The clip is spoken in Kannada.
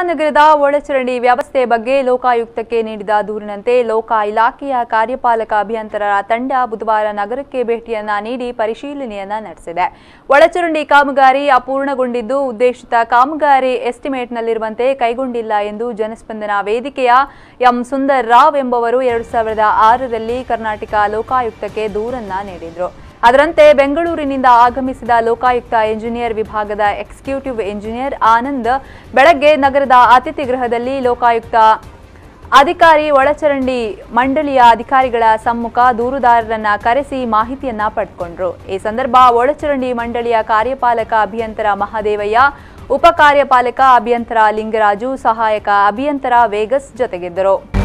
ನಗರದ ಒಳಚರಂಡಿ ವ್ಯವಸ್ಥೆ ಬಗ್ಗೆ ಲೋಕಾಯುಕ್ತಕ್ಕೆ ನೀಡಿದ ದೂರಿನಂತೆ ಲೋಕ ಇಲಾಖೆಯ ಕಾರ್ಯಪಾಲಕ ಅಭಿಯಂತರರ ತಂಡ ಬುಧವಾರ ನಗರಕ್ಕೆ ಭೇಟಿಯನ್ನ ನೀಡಿ ಪರಿಶೀಲನೆಯನ್ನ ನಡೆಸಿದೆ. ಒಳಚರಂಡಿ ಕಾಮಗಾರಿ ಅಪೂರ್ಣಗೊಂಡಿದ್ದು ಉದ್ದೇಶಿತ ಕಾಮಗಾರಿ ಎಸ್ಟಿಮೇಟ್ನಲ್ಲಿರುವಂತೆ ಕೈಗೊಂಡಿಲ್ಲ ಎಂದು ಜನಸ್ಪಂದನ ವೇದಿಕೆಯ ಎಂ ಸುಂದರ್ ರಾವ್ ಎಂಬುವರು 2006ರಲ್ಲಿ ಕರ್ನಾಟಕ ಲೋಕಾಯುಕ್ತಕ್ಕೆ ದೂರನ್ನ ನೀಡಿದರು. ಅದರಂತೆ ಬೆಂಗಳೂರಿನಿಂದ ಆಗಮಿಸಿದ ಲೋಕಾಯುಕ್ತ ಎಂಜಿನಿಯರ್ ವಿಭಾಗದ ಎಕ್ಸಿಕ್ಯೂಟಿವ್ ಎಂಜಿನಿಯರ್ ಆನಂದ್ ಬೆಳಗ್ಗೆ ನಗರದ ಅತಿಥಿ ಗೃಹದಲ್ಲಿ ಲೋಕಾಯುಕ್ತ ಅಧಿಕಾರಿ ಒಳಚರಂಡಿ ಮಂಡಳಿಯ ಅಧಿಕಾರಿಗಳ ಸಮ್ಮುಖ ದೂರುದಾರರನ್ನ ಕರೆಸಿ ಮಾಹಿತಿಯನ್ನ ಪಡೆದುಕೊಂಡರು. ಈ ಸಂದರ್ಭ ಒಳಚರಂಡಿ ಮಂಡಳಿಯ ಕಾರ್ಯಪಾಲಕ ಅಭಿಯಂತರ ಮಹಾದೇವಯ್ಯ, ಉಪ ಕಾರ್ಯಪಾಲಕ ಅಭಿಯಂತರ ಲಿಂಗರಾಜು, ಸಹಾಯಕ ಅಭಿಯಂತರ ವೇಗಸ್ ಜೊತೆಗಿದ್ದರು.